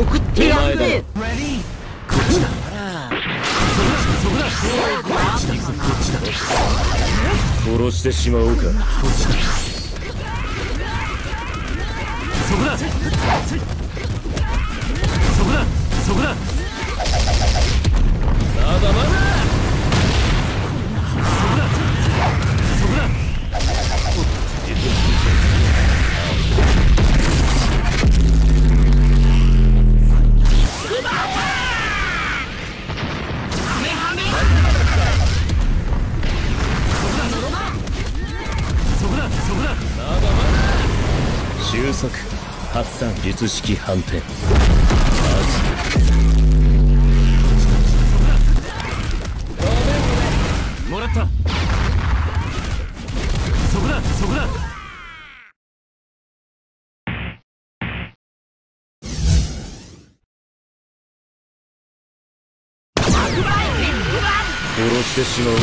送ってやるぜ。 こっちだ。そこだ。 殺してしまおうか。 こっちだ。そこだ。そこだ。 まだまだ。 そこだ。 収束発散術式反転。 もらった。そこだ。 殺してしまうか。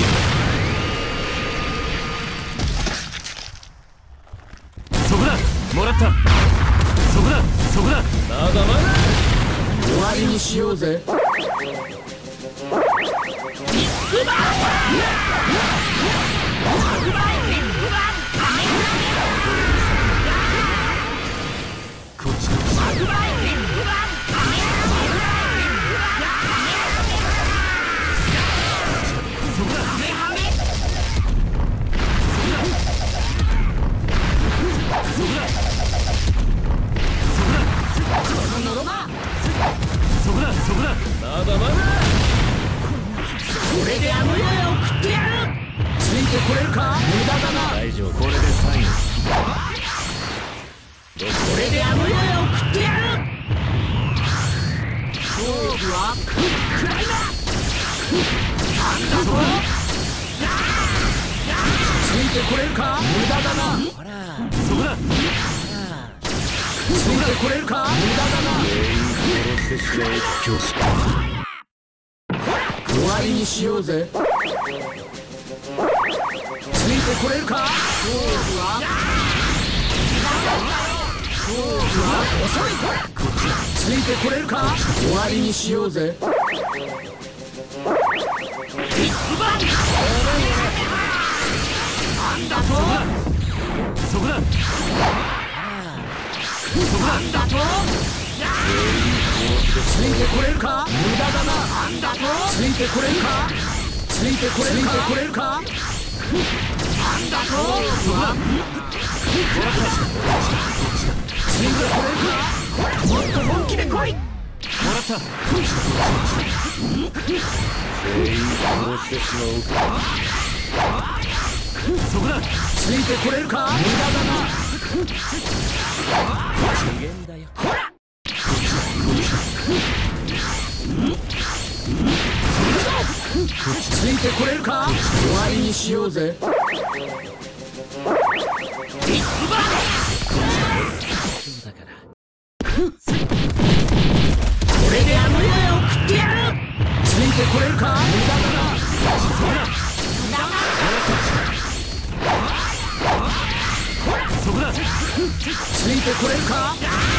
そこだ。もらった。そこだ。 まだまだ。 終わりにしようぜ。 こっちだ。そこだ。 まだまだ。 これであの世へ送ってやる。ついてこれるか。無駄だな。 大丈夫。 これで最後。 これであの世へ送ってやる。勝負はクライマー。なんだぞ。ついてこれるか。無駄だな。 ほら。 そこだ。 ついてこれるか。無駄だな。 殺してしまう教師。 終わりにしようぜ。ついてこれるか。勝負は遅い。ついてこれるか。終わりにしようぜ。ビッグバン。なんだと。 そこだ。 なんだと。ついてこれるか。無駄だな。なんだと。ついてこれるか。ついてこれるか。なんだと。ついてこれるか。もっと本気で来い。 もらった。 全員殺してしまおうか。 そこだ。 ついてこれるか。無駄だな。 無限だよ。 ついてこれるか。終わりにしようぜ。ビッグバン。 だから。 これであの世へ送ってやる。ついてこれるか。無駄だな。 そこだ。 ついてこれるか。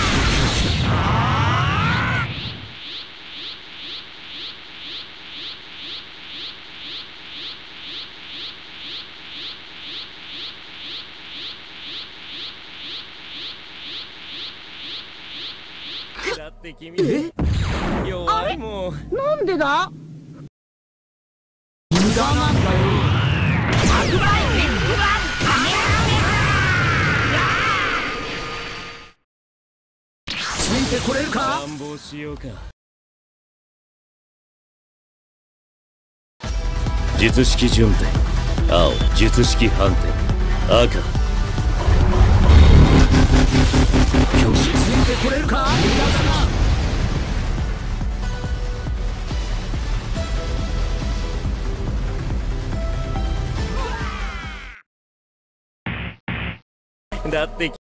だって君弱いもん。 なんでだ。無駄なんだよ。ついてこれるか。 乱暴しようか。術式順転。青、術式反転。赤。 教師。ついてこれるか。無駄だな。 だって